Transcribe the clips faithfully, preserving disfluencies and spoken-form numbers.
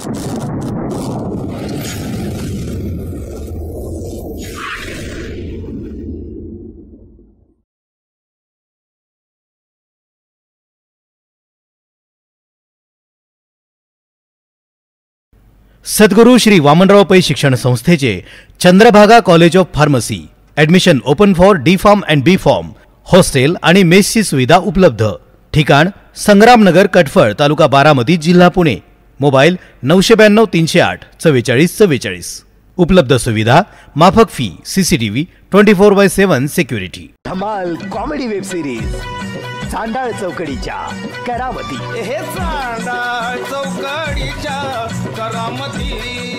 सद्गुरू श्री वामनराव पै शिक्षण संस्थेचे Chandrabhaga college of pharmacy admission open for D pharm and B pharm. Hostel आणि मेसची सुविधा उपलब्ध. ठिकाण संग्रामनगर कटफळ तालुका बारामती जिल्हा पुणे. मोबाईल नऊशे ब्याण्णव तीनशे आठ चव्वेचाळीस चव्वेचाळीस. उपलब्ध सुविधा माफक fee CCTV twenty four by seven security. धमाल कॉमेडी वेब सिरीज चांडाळ चौकडीच्या करामती. हे चांडाळ चौकडीच्या करामती.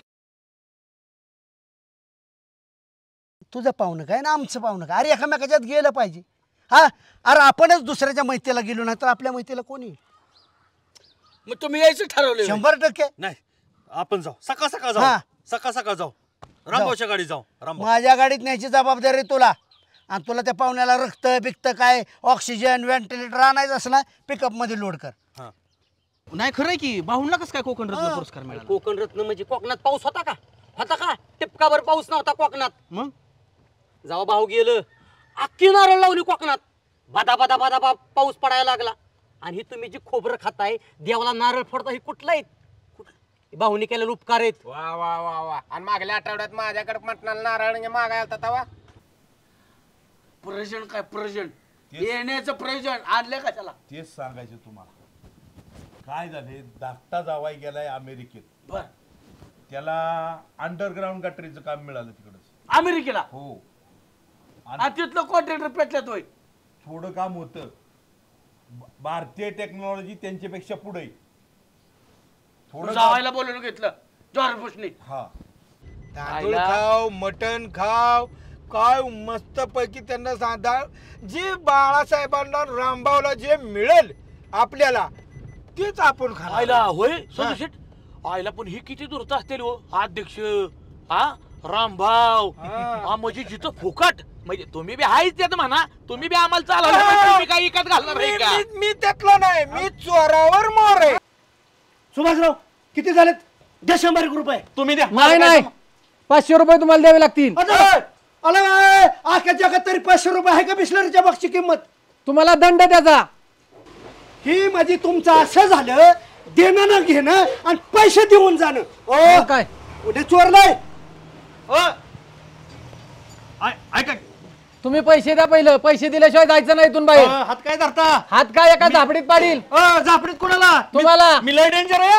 तुझं पाहुणं काय ना आमचं पाहुणं काय? अरे एकामेकाच्यात गेलं पाहिजे. हा अरे आपणच दुसऱ्याच्या मैत्रीला गेलो नाही तर आपल्या मैत्रीला कोणी? मग तुम्ही यायचं ठरवलं? शंभर टक्के नाही. आपण जाऊ सकाळ सकाळ जाऊ. सकाळ सकाळ जाऊ. रामभाऊच्या गाडीत जाऊ. रामभाऊ माझ्या गाडीत न्यायची जबाबदारी तुला. आणि तुला त्या पाहुण्याला रक्त बिक्त काय ऑक्सिजन व्हेंटिलेटर आणायचं असं ना पिकअप मध्ये लोड कर. नाही खरंय की भाऊंना कसं काय कोकण रत्न पुरस्कार मिळाला? कोकण रत्न म्हणजे कोकणात पाऊस होता का? होता का? टिपकाभर पाऊस नव्हता कोकणात. मग जाऊ भाऊ गेलं अख्खी नारळ लावली कोकणात. बादा बादा बादा बा पाऊस पडायला लागला. आणि तुम्ही जी खोबरं खाताय देवाला नारळ फोडता हे कुठलं आहे? भाऊनी केलेले उपकार आहेत. वा वा वा वा. आणि मागल्या आठवड्यात माझ्याकडे मटणाला नारळ मागायला होता तवा. प्रयोजन काय प्रयोजन? येण्याचं प्रयोजन आणलं का त्याला? तेच सांगायचं तुम्हाला. काय झाले धाकटा जावाई गेलाय अमेरिकेत. बर. त्याला अंडरग्राऊंड गटरीचं काम मिळालं तिकडच अमेरिकेला. हो. आणि तिथलं कॉन्ट्रॅक्टर पेटल्यात होय. थोडं काम होतं. भारतीय टेक्नॉलॉजी त्यांच्यापेक्षा पुढे. थोडं जावायला बोलवून घेतलं जॉर्ज हा. तांदूळ खाव मटण खाव काय मस्त पैकी त्यांना सांगा. जे बाळासाहेबांना रामभाऊला जे मिळेल आपल्याला तेच आपण खायला. आयला होय सदुशेट. आयला पण ही किती दूरत असतील हो अध्यक्ष. हा रामभाऊ हा म्हणजे जिथं फुकट म्हणजे तुम्ही बी आहेच त्यात म्हणा. तुम्ही बी आम्हाला चालवलं तुम्ही काही इकत घालणार आहे का? मी त्यातला नाही. मी चोरावर मोर आहे. सुभाषराव किती झालेत? द्या शंभर एक रुपये. तुम्ही द्या. नाही नाही पाचशे रुपये तुम्हाला द्यावे लागतील. अरे आख्या जगात तरी पाचशे रुपये आहे का बिस्लरीच्या बॉक्सची किंमत? तुम्हाला दंड त्याचा. ही म्हणजे तुमचं असं झालं देणं ना घेणं आणि पैसे देऊन जाणं. हो काय उद्या चोरलाय. ऐका तुम्ही पैसे द्या पहिलं. पैसे दिल्याशिवाय जायचं नाही इथून बाहेर. हात काय धरता? हात काय एका झापडीत पाडील. झापडीत कोणाला? तुम्हाला. मी लय डेंजर आहे.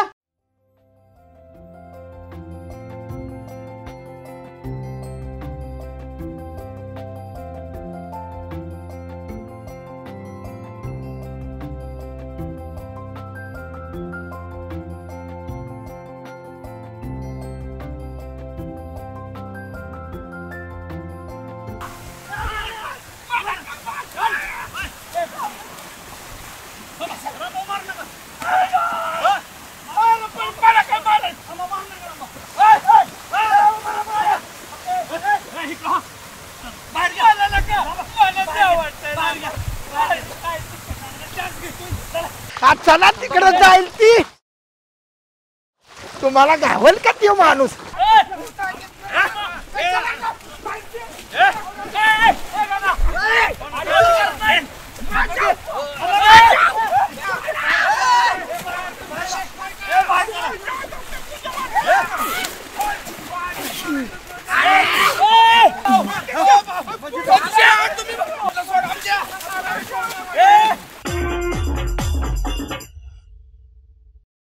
चला तिकडे जाईल ती. तुम्हाला घावल का तो माणूस?